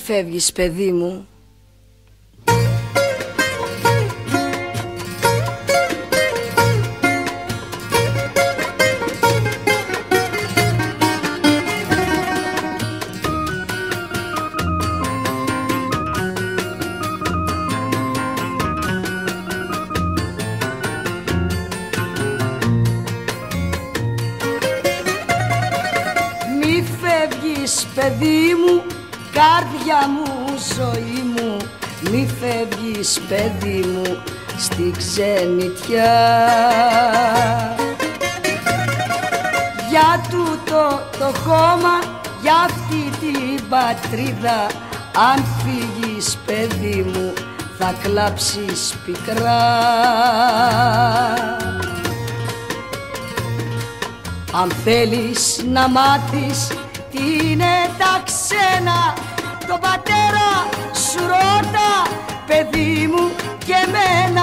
φεύγεις παιδί μου. Μη φεύγεις παιδί μου, καρδιά μου, ζωή μου. Μη φεύγεις παιδί μου στη ξενιτιά. Για τούτο το χώμα, για αυτή την πατρίδα, αν φύγεις παιδί μου θα κλάψεις πικρά. Αν θέλεις να μάθεις τι είναι τα ξένα, τον πατέρα σου ρώτα παιδί μου και εμένα.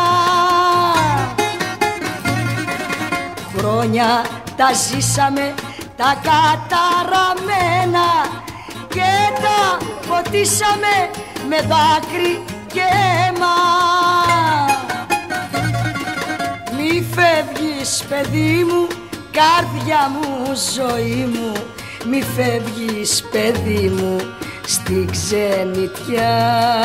Χρόνια τα ζήσαμε τα καταραμένα και τα ποτίσαμε με δάκρυ και αίμα. Μη φεύγεις παιδί μου, καρδιά μου, ζωή μου. Μη φεύγεις παιδί μου στη ξενιτιά.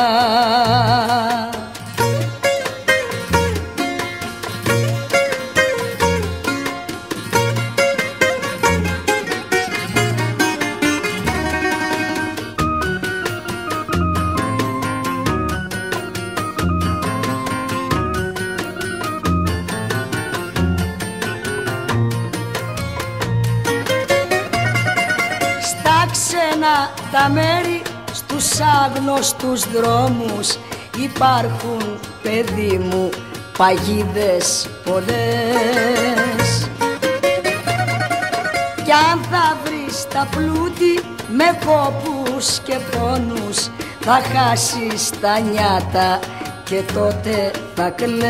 Ξένα τα μέρη, στους άγνωστους δρόμους υπάρχουν παιδί μου παγίδες πολλές. Κι αν θα βρεις τα πλούτη με κόπους και πόνους, θα χάσεις τα νιάτα και τότε θα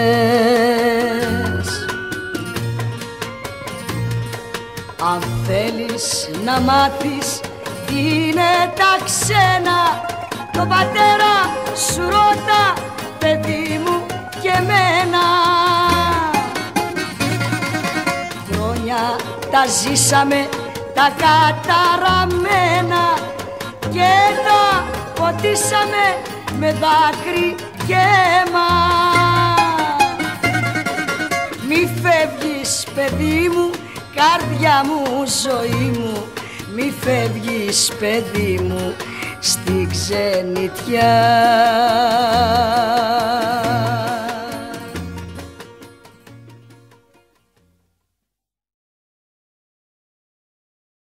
κλαις. Αν θέλεις να μάθεις τι είναι τα ξένα, τον πατέρα σου ρώτα παιδί μου και εμένα. Χρόνια τα ζήσαμε τα καταραμένα και τα ποτίσαμε με δάκρυ και αίμα. Μη φεύγεις παιδί μου, καρδιά μου, ζωή μου. Μη φεύγεις παιδί μου στη ξενιτιά.